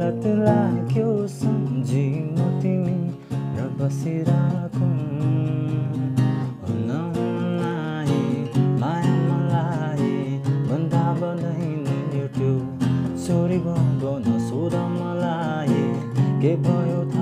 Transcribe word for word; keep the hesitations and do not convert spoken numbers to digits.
गलत लाग्यो सम्झी म तिमी र बसिरहेको हुन हुनाई माया मलाई भन्दा भन्दै नि त्यो छोरी भन सोध मलाई के भयो